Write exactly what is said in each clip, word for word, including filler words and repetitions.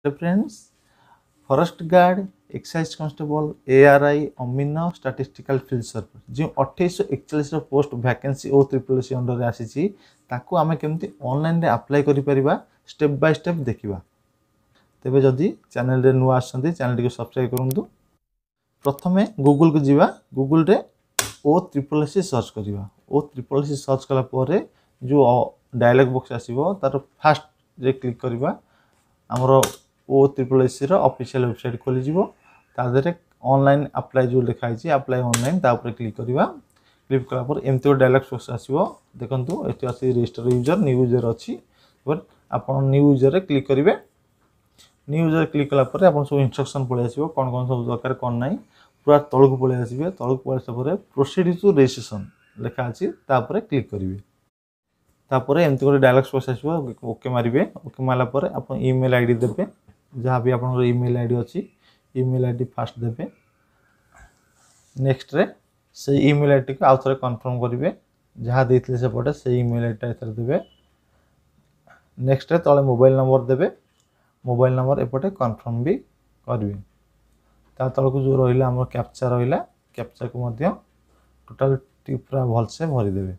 Friends, forest guard, excise constable, ARI अमीन statistical field server जो अट्ठाईस एकचालीस post vacancy O triple C under आसी ताकू आमे केमती ऑनलाइन रे अप्लाई करि परिबा स्टेप बाय स्टेप देखिबा। तेबे जदि चैनल रे नुआ आछंती चैनल को सब्सक्राइब करंतु। प्रथमे गूगल को जीवा, गूगल रे ओ ट्रिपल सी सर्च करिबा। ओ ट्रिपल सी सर्च कला परे जो डायलॉग बॉक्स आसीबो तार फास्ट रे क्लिक करिबा। हमरो ओ ट्रिपल एस रो ऑफिशियल वेबसाइट खोली जीवो। तादरे ऑनलाइन अप्लाई जो लिखाई छी अप्लाई ऑनलाइन ता ऊपर क्लिक करिबा। क्लिक कला पर एमतो डायलॉग बॉक्स आसीबो। देखंतु एति आसी रजिस्टर यूजर न्यू यूजर अछि। बट आपण न्यू यूजर रे क्लिक करिवे। न्यू यूजर क्लिक कला पर आपण सब इंस्ट्रक्शन पळे आसीबो कोन कोन सब दरकार कोन नै। पूरा तळक पळे आसीबे। तळक पळे आसा पर प्रोसीड टू रजिस्ट्रेशन लिखा अछि ता ऊपर क्लिक करिवे। तापर एमती गोटे डायलॉग बॉक्स आसीबो ओके मारिबे। ओके मारला पर आपण ईमेल आईडी देबे। जहाँ भी आपन ईमेल आईडी अच्छी ईमेल आईडी फास्ट देबे। नेक्स्ट रे से ईमेल आईडी को आउ थरे कंफर्म करिवे। जहाँ देथिले से पटे से ईमेल आईडी एथर देबे। नेक्स्ट रे तळे मोबाइल नंबर देबे। मोबाइल नंबर एपटे कंफर्म भी करिवे। ता तळको जो रहिला हमर कैप्चा रहिला कैप्चा को मध्य टोटल पूरा भल से भरि देबे।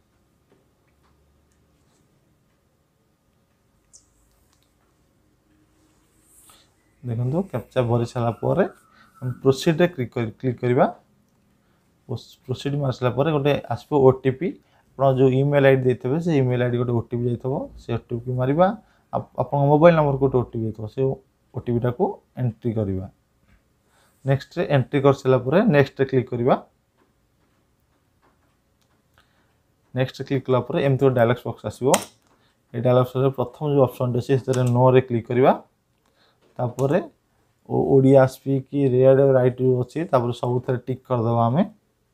देखो कैप्चा भरी सारा पर प्रोसीड रे क्लिक कर क्लिक करबा। प्रोसीड मारसला पर गोटे आसबो ओटीपी। आपण जो ईमेल आईडी देथबे से ईमेल आईडी गोटे ओटीपी जाइथबो। से ओटीपी मारिबा। आपण मोबाइल नंबर को ओटीपी जाइथबो। से ओटीपी टा को एंट्री करबा। नेक्स्ट रे एंट्री कर सला पर नेक्स्ट रे क्लिक करबा। नेक्स्ट रे क्लिक कला पर एमतो डायलॉग बॉक्स आसीबो। ए डायलॉग बॉक्स रे प्रथम जो ऑप्शन अछि से नो रे क्लिक करबा। तापर ओडिया स्पीक की रेड राइट अच्छी तापर सब थे टिक करदे। आम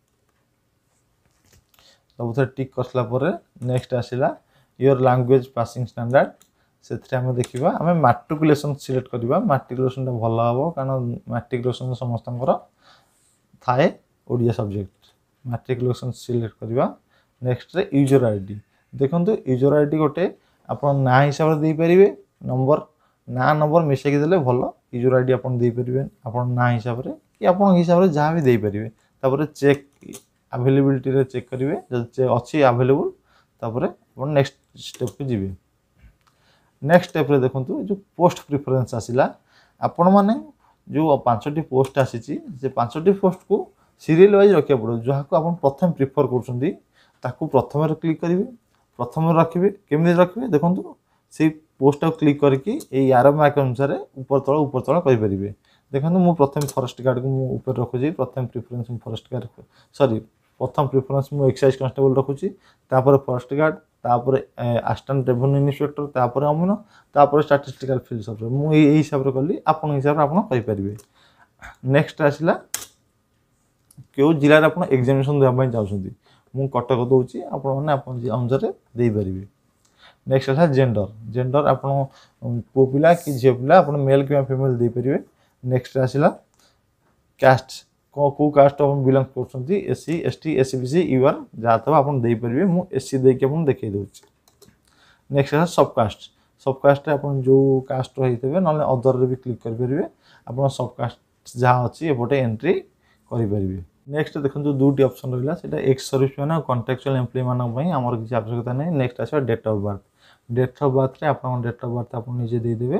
सब थे टिक करसला पर नेक्स्ट आसला योर लैंग्वेज पासिंग स्टैंडर्ड। से आम देखा आम मैट्रिकुलेशन सिलेक्ट करवा। मैट्रिकुलेशन टा भल हम कारण मैट्रिकुलेशन समस्त थाए ओडिया सब्जेक्ट। मैट्रिकुलेशन सिलेक्ट करवा। नेक्स्ट रे यूजर आईडी देखो यूजर आईडी गोटे आप ना हिसाब से दे पारे। नंबर ना नंबर मिसेक देले भल। यूजर आईडी आपन दे परिबे आपन ना हिसाब रे कि आपन हिसाब रे जहाँ भी दे परिबे। तापर चेक अवेलेबिलिटी रे चेक करिवे जदि अछि अवेलेबल। तापर आपन नेक्स्ट स्टेप को जिवे। नेक्स्ट स्टेप रे देखंतु जो पोस्ट प्रेफरेंस आसिला आपन माने जो पांचटी पोस्ट आसीची जे पांचटी पोस्ट को सीरियल वाइज रखिया पड़ो। जहा को आपन प्रथम प्रेफर करछंती ताकू प्रथम रे क्लिक करिवे। प्रथम रे रखिबे केमि रखिबे देखंतु से पोस्ट क्लिक करके यार मार्क अनुसार ऊपर तल ऊपर तल कर पारे। देखो मुझे प्रथम फॉरेस्ट गार्ड को मुझे ऊपर रखुची। प्रथम प्रेफरेंस फॉरेस्ट गार्ड सॉरी प्रथम प्रेफरेंस मुझे एक्साइज कांस्टेबल रखुची। तापर फॉरेस्ट गार्ड तापर असिस्टेंट रेवेन्यू इन्स्पेक्टर तापर अमीन तापर स्टैटिस्टिकल फील्ड सर्वर मुझे यही हिसाब से कली। आपन हिसाब से आपन करि परिबे। नेक्स्ट आसला क्यों जिले आप एग्जामिनेशन देवाई चाहते मुझे कटक दूसरी आपने अनुसार दे पारे। नेक्स्ट आसा जेंडर जेंडर आप पुओ पिला कि झील पिला आप मेल कि फीमेल दे पारे। नेक्स्ट आसला कास्ट को कास्ट आप बिलंग कर एससी एसटी एससीबीसी यूआर जहाँ तब आप दे पारे। मुझे एससी देके आप देखा दूसरी। नेक्स्ट आसा सबकास्ट सबकास्ट आप जो कास्ट रही थे ना अदर भी क्लिक करेंगे। आप सबकास्ट जहाँ अच्छी एपटे एंट्री करेंगे। नेक्स्ट देखो दुटी ऑप्शन रहा है एक्स सर्विस मैन और कॉन्ट्रैक्चुअल एम्प्लॉय मानक आमर किसी आवश्यकता नहीं। नेक्स्ट आस date of birth date of birth आप डेट ऑफ बर्थ आप निजे देदेवे।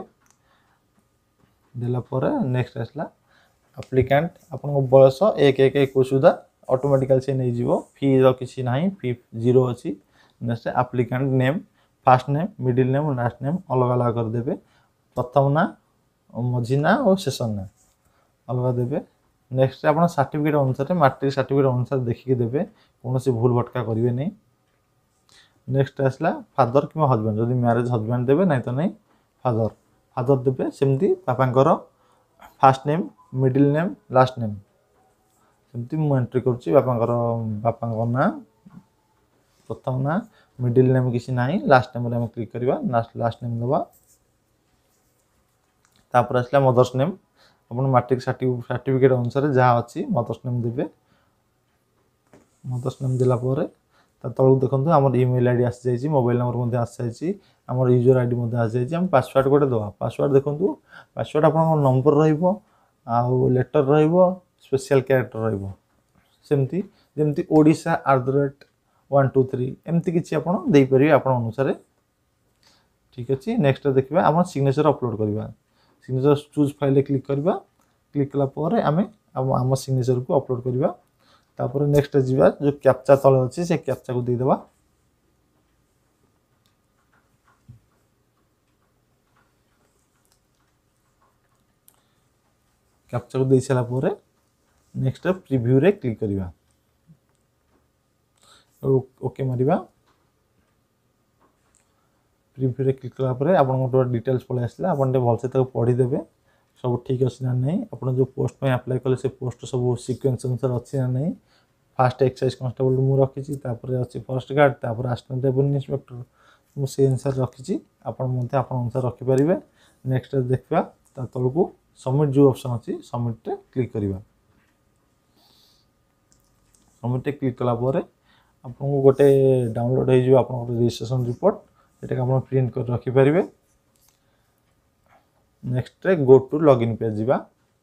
देलापर नेक्स्ट आसला एप्लिकेंट आप बयस एक एक एक सुधा ऑटोमेटिकल से नहीं जीवो। फी किसी ना फी जीरो अच्छी। Next applicant name first name middle name last name अलग अलग करदे। प्रथम ना मझी ना और शेष ना अलग देवे। नेक्स्ट आप सर्टिफिकेट अनुसार मैट्रिक सर्टिफिकेट अनुसार देखिए देवे। कौन सी भूल भटका करेंगे नहीं। नेक्स्ट आसला फादर कि हजबैंड जब मैरिज हजबैंड देवे ना तो नहीं फादर फादर देवे। सेमती बापांकर first name middle name last name सेमती मु एंट्री करुच्ची। बापांकर बापांकर ना प्रथम ना मिडिल नेम किसी ना लास्ट नेम रे क्लिक करवा। लास्ट नेम दबा। तापर आसला मदर्स नेम अपन मैट्रिक सर्टिफिकेट अनुसार जहाँ अच्छी मदर्स नेम देवे। मदर्स नेम देला पर ता तळु देखंतु हमर ईमेल आईडी आसी जाईची मोबाइल नंबर मध्ये आसी जाईची हमर यूजर आईडी मध्ये आसी जाईची हम पासवर्ड गोटे दवा पासवर्ड देखंतु पासवर्ड आपन नंबर रहइबो आ लेटर रहइबो स्पेशल कैरेक्टर रहइबो सेमती जेमती Odisha at the rate one two three एमती किछि आपन देई परिबे आपन अनुसार ठीक अछि। नेक्स्ट देखिबा आपन सिग्नेचर अपलोड करबा सिग्नेचर चूज फाइल क्लिक करबा क्लिक कला परे आमे हम सिग्नेचर को अपलोड करबा तापर नेक्स्ट जीवा जो कैप्चा तले अछि से कैप्चा को दे देबा कैप्चा को दे सला परे नेक्स्ट प्रीव्यू रे क्लिक करबा ओके मारिबा प्रीव्यू रे क्लिक कला परे आपन को डिटेल्स पळे आसला आपन भल से ताको पढी देबे सब ठीक अछि ना नहीं आपन जो पोस्ट में अप्लाई कले से पोस्ट सब सीक्वेंस अनुसार अछि ना नहीं फास्ट एक्साइज कांस्टेबल मु रखी छी तापर अछि फॉरेस्ट गार्ड तापर असिस्टेंट रेवेन्यू इंस्पेक्टर मु से अनुसार रखी छी आपन मध्ये आपन अनुसार रखि परिबे। नेक्स्ट देखबा ता तळकू सबमिट जो ऑप्शन अछि सबमिट रे क्लिक करबा सबमिट रे क्लिक कला परे आपन को गोटे डाउनलोड हे जो आपन रजिस्ट्रेशन रिपोर्ट एटा आपन प्रिंट कर रखि परिबे। नेक्स्ट रे गो टू लॉगिन पेज जीवा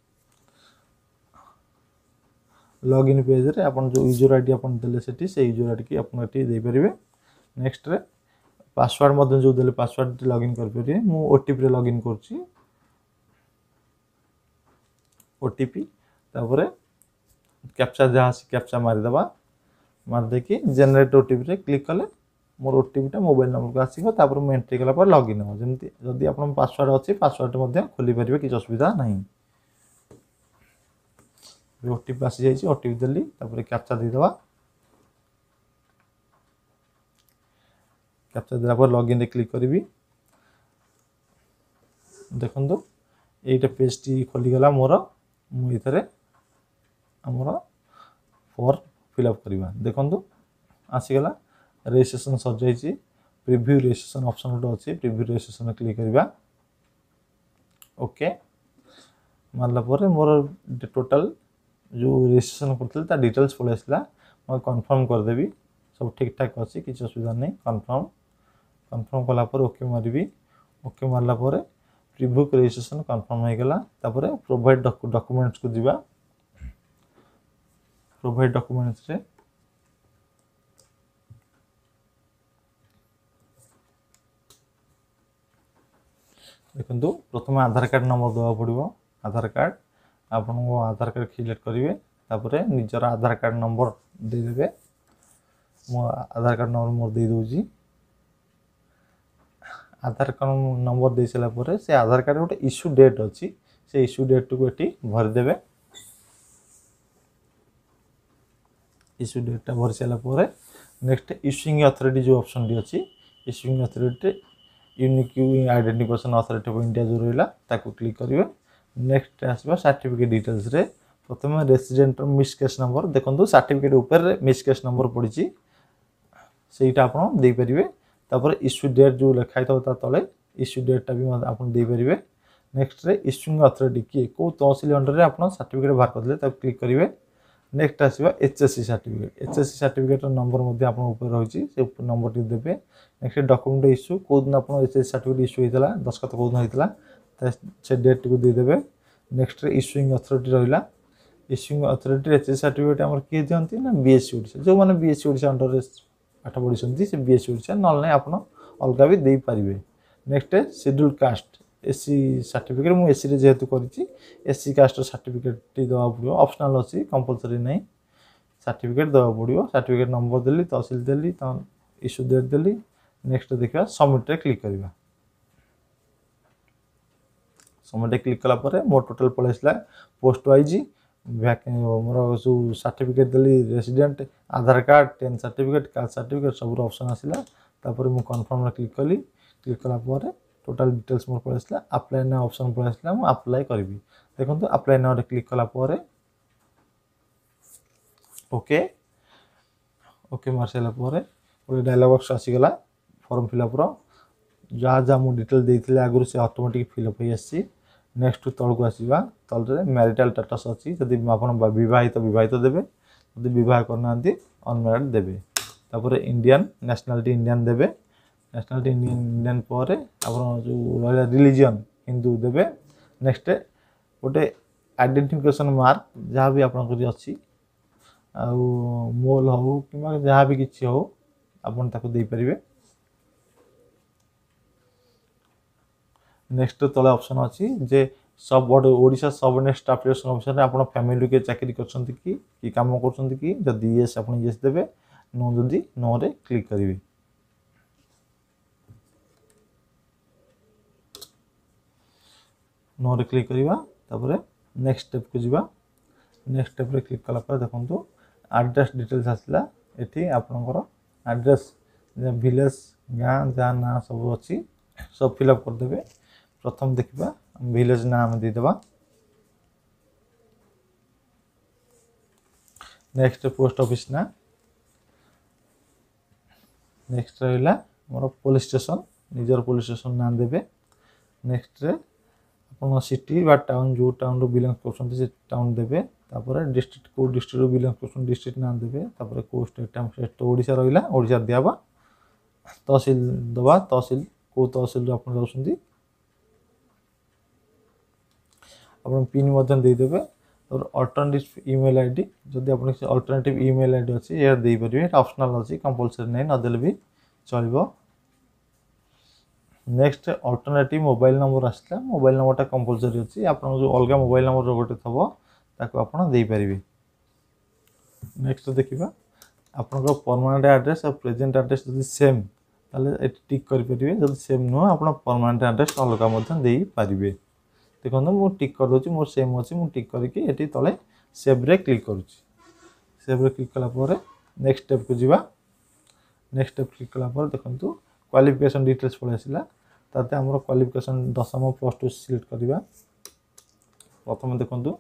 लॉगिन पेज रे अपन जो यूजर आईडी अपन देले सेठी से यूजर आईडी की अपन एठी दे परिबे। नेक्स्ट रे पासवर्ड मधे जो देले पासवर्ड लॉगिन कर परिबे मु ओटीपी रे लॉगिन करछि ओटीपी तापरे कैप्चा जहा से कैप्चा मारि दबा मार दे कि जनरेट ओटीपी रे क्लिक कले मोर ओटीपी टा मोबाइल नंबर को आसीबो तापर मैं एंट्री कला पर लॉगिन हो जेमति जदी आपन पासवर्ड अछि पासवर्ड मध्ये खोली परिबे कि असुविधा नहीं ओटीपी आसी जाईची ओटीपी देली तापर कैप्चा दे दबा कैप्चा देला पर लॉगिन रे क्लिक करबी देखंदो एटा पेज टी खोली गला मोर मु इथरे हमर फॉर्म फिल अप करबा देखंदो आसी गला रजिस्ट्रेशन सर जाईची प्रीव्यू रजिस्ट्रेशन ऑप्शन उडो अछि प्रीव्यू रजिस्ट्रेशन क्लिक करबा ओके मारला परे मोर टोटल जो रजिस्ट्रेशन करथले ता डिटेल्स पळे आसला म कंफर्म कर देबी सब ठीक ठाक अछि किछ असुविधा नै कंफर्म कंफर्म कला पर ओके मारबी ओके मारला परे प्रीव्यू रजिस्ट्रेशन कंफर्म हो गेला तापरे प्रोवाइड डॉक्यूमेंट्स को दिबा प्रोवाइड डॉक्यूमेंट्स रे देखंतु प्रथम आधार कार्ड नंबर दवा पड़िबो आधार कार्ड आपन को आधार कार्ड सिलेक्ट करिवे तापरे निजर आधार कार्ड नंबर दे देबे मो आधार कार्ड नंबर मोर दे दोजी आधार कार्ड नंबर दे सला परे से आधार कार्ड गोटे इश्यू डेट अछि से इश्यू डेट को एठी भर देबे इश्यू डेट ता भर सला परे नेक्स्ट इश्यूइंग अथॉरिटी जो ऑप्शन दी अछि issuing authority unique identification authority of India जो रहला ताको क्लिक करिवे। नेक्स्ट आसबा सर्टिफिकेट डिटेल्स रे प्रथम रेसिडेंट मिस केस नंबर देखंतु सर्टिफिकेट ऊपर मिस केस नंबर पड़िची सेटा आपन दे परिवे तापर इश्यू डेट जो लिखाइ था ता तले इश्यू डेट ता भी आपन दे परिवे। नेक्स्ट रे इश्यूइंग अथॉरिटी की को तहसील अंडर रे आपन सर्टिफिकेट बाहर करले ता क्लिक करिवे। नेक्स्ट आसबा HSC certificate HSC certificate number मध्ये आपन ऊपर रहिची से नंबर टी देबे। नेक्स्ट डॉक्यूमेंट इश्यू को दिन आपन एचएससी सर्टिफिकेट इश्यू हेतला दस्खत को दिन हेतला से डेट को दे देबे। नेक्स्ट रे इश्यूइंग अथॉरिटी रहला इश्यूइंग अथॉरिटी एचएससी सर्टिफिकेट हमर के दियंती ना बीएससी ओडिसा जो माने बीएससी ओडिसा अंडर रे पाठ पढिसंती से बीएससी ओडिसा नल नै आपन अलगा भी देई परिबे। Next schedule caste SC certificate मु एससी रे जेहेतु करिछि एससी कास्ट सर्टिफिकेट टी दवा पड़ियो ऑप्शनल अछि कंपलसरी नै सर्टिफिकेट दवा पड़ियो सर्टिफिकेट नंबर देली तहसील देली त इश्यू डेट देली। नेक्स्ट देखा सबमिट रे क्लिक करबा सबमिट रे क्लिक कला परे मोर टोटल पळेसला पोस्ट वाइज मोर जो सर्टिफिकेट देली resident Aadhaar card ten certificate caste certificate सब ऑप्शन आसिला तापर मु कंफर्म रे क्लिक कली क्लिक कला परे टोटल डिटेल्स मोर पळेसला अप्लाई ना ऑप्शन पळेसला मु अप्लाई करबी देखंतु अप्लाई ना रे क्लिक कला परे ओके ओके मारसेला परे ओइ डायलॉग बॉक्स आसी गला फॉर्म फिलअप रो जहाँ जहाँ मु डिटेल देइथिले आगुर से ऑटोमेटिक फिलअप होई आसी। नेक्स्ट तळ को आसीबा तळ रे मैरिटल स्टेटस अछि जदि आपण विवाहित विवाहित देबे जदि विवाह करनांती अनमैरिड देबे तापर इंडियन नेशनलिटी इंडियन देबे नेशनलिटी इंडियन इंडियन पर आप जो रिलीजन हिंदू देबे नेक्स्ट गोटे आइडेंटिफिकेशन मार्क जहाँ भी आपंकर अच्छी आउ मोल हो कि जहाँ भी किसी हो आपन ताको दे परिबे। नेक्स्ट तले ऑप्शन अच्छी जे सब Odisha subordinate staff selection officer आपन फैमिली के चाकरी करछंती कि कि काम करछंती कि जदी यस आपन यस देबे नो जदी नो रे क्लिक करिवे। नो रे क्लिक करिवा तापर नेक्स्ट स्टेप को जीवा नेक्स्ट स्टेप रे क्लिक कला पर देखंतु एड्रेस डिटेल्स आसला एठी आपनकर एड्रेस विलेज गाँ जहाँ ना सब अच्छी सब फिलअप कर देबे। प्रथम देखिबा विलेज नाम दे देबा नेक्स्ट पोस्ट ऑफिस ना नेक्स्ट रहिला मोर पुलिस स्टेशन निजर पुलिस स्टेशन नाम देबे। नेक्स्ट रे अपन सिटी बा टाउन जो टाउन रो बिलोंग करछन से टाउन देबे तापर डिस्ट्रिक्ट को डिस्ट्रिक्ट रो बिलोंग करछन डिस्ट्रिक्ट नाम देबे तापर को स्टेट टाउन स्टेट तो ओडिसा रहिला ओडिसा दियाबा तहसील दबा तहसील को तहसील अपन रहउछंती अपन पिन मध्यम दे देबे और अल्टरनेटिव ईमेल आईडी जदि अपन अल्टरनेटिव ईमेल आईडी अछि या दे परिबे ऑप्शनल अछि कंपलसरी नै न देले भी चलबो। नेक्स्ट अल्टरनेटिव मोबाइल नंबर आसला मोबाइल नंबरटा कंपलसरी अछि आपन जो अलगा मोबाइल नंबर गोटे थबो ताको आपन दे परिबे। नेक्स्ट देखिबा आपन को परमानेंट एड्रेस और प्रेजेंट एड्रेस जदि सेम ताले एटी टिक करि परिबे जदि सेम न आपन परमानेंट एड्रेस अलगा मध्यम देई परिबे। देखो मु टिक कर दोची मोर सेम अछि मु टिक करके एटी तले सेव रे क्लिक करूची सेव रे क्लिक कला पर नेक्स्ट स्टेप को जीवा नेक्स्ट स्टेप क्लिक कला पर देखंतु क्वालिफिकेशन डिटेल्स पळे आसिला ताते हमर क्वालिफिकेशन दशम प्लस टू सिलेक्ट करबा। प्रथम देखंतु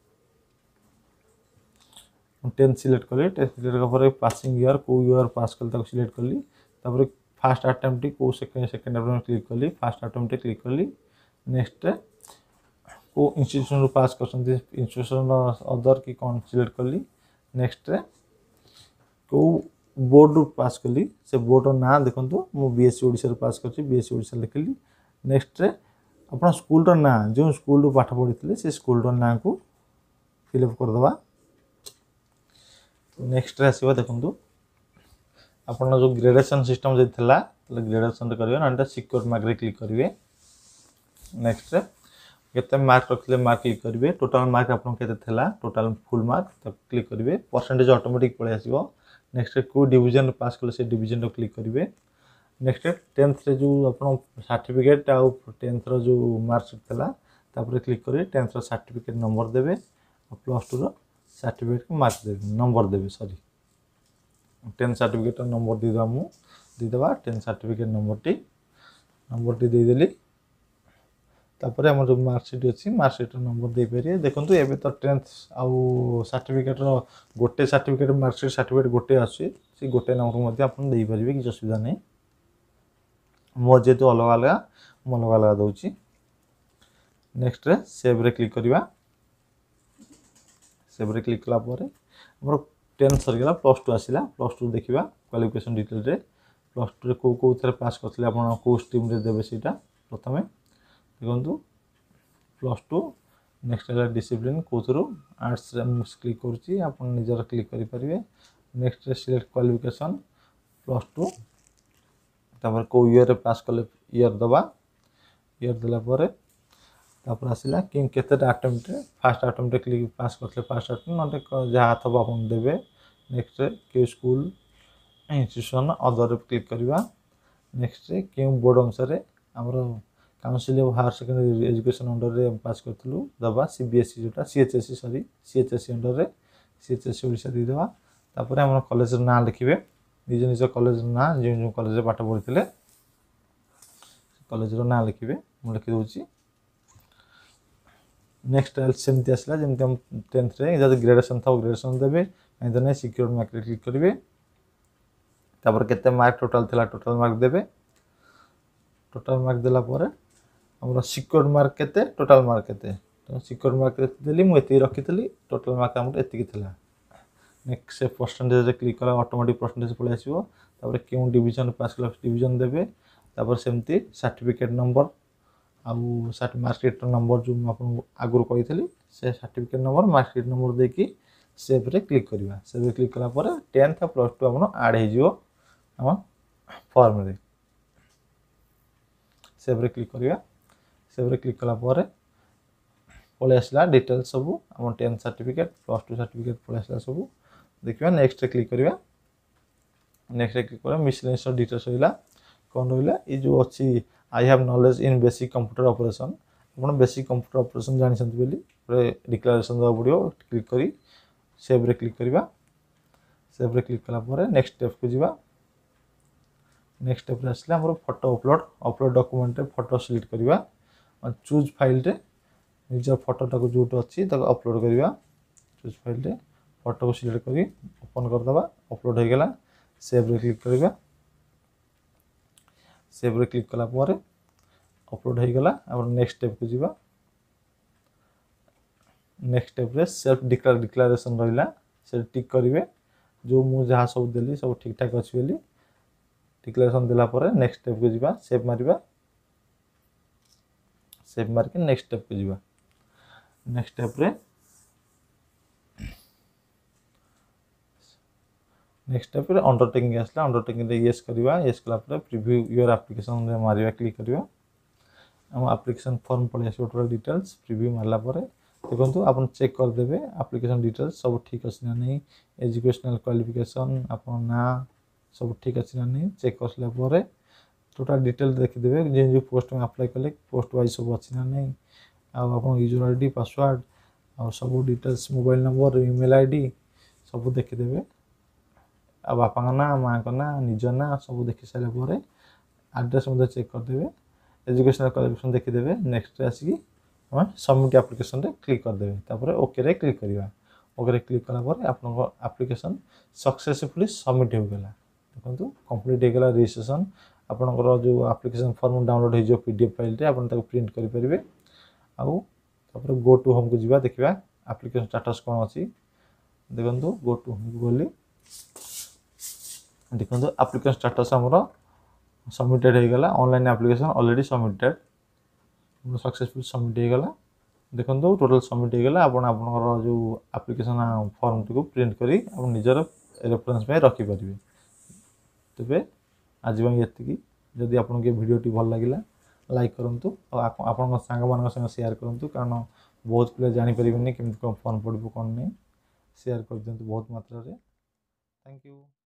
टेंथ सिलेक्ट कले टेंथ सिलेक्ट कर पासिंग ईयर को ईयर पास कल ताको सिलेक्ट करली तापर फर्स्ट अटेम्प्ट को सेकंड सेकंड अटेम्प्ट क्लिक करली फर्स्ट अटेम्प्ट क्लिक करली। नेक्स्ट को इंस्टीट्यूशन रो पास करछन इंस्टीट्यूशन अदर की कोन सिलेक्ट करली। नेक्स्ट को बोर्ड रो पास करली से बोर्ड रो ना देखंतु मु बीएससी ओडिसा रो पास करछि बीएससी ओडिसा लिखली। नेक्स्ट अपन स्कूल रो ना जो स्कूल रो पाठ पढितले से स्कूल रो ना को फिल अप कर दबा। नेक्स्ट आसीबा देखंतु अपन जो ग्रेडेशन सिस्टम जे थिला ग्रेडेशन रे करिवे नाटा सिक्योर मार्क रे क्लिक करिवे। नेक्स्ट केते मार्क रखले मार्क क्लिक करिवे टोटल मार्क आपन केते थिला टोटल फुल मार्क तक क्लिक करिवे परसेंटेज ऑटोमेटिक पळे आसीबो। नेक्स्ट को डिवीजन पास कले से डिवीजन रो क्लिक करिवे। नेक्स्ट टेंथ रे जो आपन सर्टिफिकेट आ टेंथ रो जो मार्क्स थिला तापर क्लिक करिवे टेंथ रो सर्टिफिकेट नंबर देबे और प्लस टू रो सर्टिफिकेट को मार्क देबे नंबर देबे सॉरी टेंथ सर्टिफिकेट रो नंबर दे दबा मु दे दबा टेंथ सर्टिफिकेट नंबर टी नंबर टी दे देली तापर हमर जो मार्कशीट अछि मार्कशीट नंबर दे पेरिए देखंतु एबे तो टेंथ आउ सर्टिफिकेट रो गोटे सर्टिफिकेट मार्कशीट सर्टिफिकेट गोटे आसी से गोटे नंबर मध्ये अपन दे परिबे कि असुविधा नै मो जे तो अलग अलग मो अलग अलग दउची। नेक्स्ट रे सेव रे क्लिक करिवा सेव रे क्लिक कला पर हमर टेंथ सर गेला प्लस टू आसिला प्लस टू देखिबा क्वालिफिकेशन डिटेल रे प्लस टू रे को को थरे पास करथले अपन को स्ट्रीम रे देबे सेटा प्रथमे देखंतु प्लस टू नेक्स्ट है डिसिप्लिन कोथरो आर्ट्स रे क्लिक करछि अपन निजर क्लिक करि परिबे। Next select qualification plus two तापर को ईयर रे पास कले ईयर दबा ईयर देला परे तापर आसिला कि केतेटा अटेम्प्ट रे फर्स्ट अटेम्प्ट क्लिक पास करथले फर्स्ट अटेम्प्ट नटे जहा थबा अपन देबे। नेक्स्ट के स्कूल इंस्टीट्यूशन अदर क्लिक करबा। नेक्स्ट के बोर्ड अनुसार हमर council of higher secondary education under रे पास करथलु दबा सीबीएसई जोटा सीएचएसई सॉरी सीएचएसई अंडर रे सीएचएसई ओडिसा दे दबा। तापर हमर कॉलेज रो नाम लिखिबे निज निज कॉलेज ना जे जो कॉलेज रे पाठ पढितले कॉलेज रो नाम लिखिबे मु लिखि दोची। नेक्स्ट सेमती आसला जेमती हम टेंथ रे जदि ग्रेजुएशन था ग्रेजुएशन देबे नै त नै सिक्योर मार्क क्लिक करिवे तापर केते मार्क टोटल थिला टोटल मार्क देबे टोटल मार्क देला परे हमर सिक्योर मार्क केते टोटल मार्क केते तो सिक्योर मार्क देली मु एति रखितली टोटल मार्क हमर एति कि थिला नेक्स्ट से परसेंटेज क्लिक कला ऑटोमेटिक परसेंटेज पळै आसीबो तापर केउ डिवीजन पास कला डिवीजन देबे तापर सेमती सर्टिफिकेट नंबर आउ सर्ट मार्कशीट नंबर जो आपन आगुर कहितली से सर्टिफिकेट नंबर मार्कशीट नंबर देकी सेव रे क्लिक करबा सेव रे क्लिक कला पर टेंथ प्लस टू आपन ऐड हे जिवो हम फॉर्म रे सेव रे क्लिक करबा सेव रे क्लिक कला पर पळे आसला डिटेल्स सब हम tenth certificate plus two certificate पळे आसला सब देखिबा नेक्स्ट रे क्लिक करबा नेक्स्ट रे क्लिक करबा मिसलेनियस डिटेल्स होइला कोन होइला ई जो अछि I have knowledge in basic computer operation अपन बेसिक कंप्यूटर ऑपरेशन जानि सन्त बेली रे डिक्लेरेशन दा पडियो क्लिक करी सेव रे क्लिक करबा सेव रे क्लिक कला पर नेक्स्ट स्टेप को जीवा नेक्स्ट स्टेप रे आसला हमर फोटो अपलोड अपलोड डॉक्यूमेंट रे फोटो सिलेक्ट करबा और चूज फाइल रे निजर फोटो टाको जोट अछि ताको अपलोड करबा चूज फाइल रे फोटो को सिलेक्ट करी ओपन कर दबा अपलोड हो गेला सेव रे क्लिक करबा सेव रे क्लिक कला पर अपलोड हो गेला अब नेक्स्ट स्टेप को जीवा नेक्स्ट स्टेप रे सेल्फ डिक्लेयर डिक्लेरेशन रहिला से टिक करिवे जो मु जहा सब देली सब ठीक ठाक अछि बेली डिक्लेरेशन देला पर नेक्स्ट स्टेप को जीवा सेव मारिबा सेव मार के नेक्स्ट स्टेप को जीवा नेक्स्ट स्टेप रे नेक्स्ट स्टेप रे अंडरटेकिंग आसला अंडरटेकिंग रे यस करबा यस कला पर प्रीव्यू योर एप्लीकेशन रे मारिबा क्लिक करबा हम एप्लीकेशन फॉर्म पळे आसी टोटल डिटेल्स प्रीव्यू मारला पर देखंतु आपन चेक कर देबे एप्लीकेशन डिटेल्स सब ठीक अछि ना नहीं एजुकेशनल क्वालिफिकेशन आपन ना सब ठीक अछि ना नहीं चेक करला पर टोटल डिटेल देखि देबे जे जे पोस्ट में अप्लाई करले पोस्ट वाइज सब अछि ना नहीं आ आपन यूजर आईडी पासवर्ड और सब details mobile number email ID सब देखि देबे आ बापा का ना मां का ना निज ना सब देखि सारे पर एड्रेस मते चेक कर देबे एजुकेशनल क्वालिफिकेशन देखि देबे नेक्स्ट रे आसी हम सबमिट एप्लीकेशन रे क्लिक कर देबे तापर ओके रे क्लिक करिवा ओके रे क्लिक कला पर आपन एप्लीकेशन सक्सेसफुली सबमिट हो गेला देखंतु कंप्लीट हो गेला रजिस्ट्रेशन आपन जो एप्लीकेशन फॉर्म डाउनलोड हो जो पीडीएफ फाइल रे आपन ताको प्रिंट करि परिबे आ तापर गो टू होम को जीवा देखिबा एप्लीकेशन स्टेटस कोन अछि देखंतु गो टू होम को बोली देखंतु एप्लीकेशन स्टेटस हमरो सबमिटेड हो गला online application already submitted successful submit हो गला देखंतु टोटल सबमिट हो गला आपन आपन जो एप्लीकेशन फॉर्म को प्रिंट करी आपन निजर रेफरेंस में रखि परिबे तबे आज बाई एतिकी जदि आपन के वीडियो टी भल लागिला लाइक करंतु और आपन संग मान संग शेयर करंतु कारण बहुत प्ले जानि परिबेनी केमति कोन फॉर्म पड़बो कोन नै शेयर कर दियंतु बहुत मात्रा रे थैंक यू।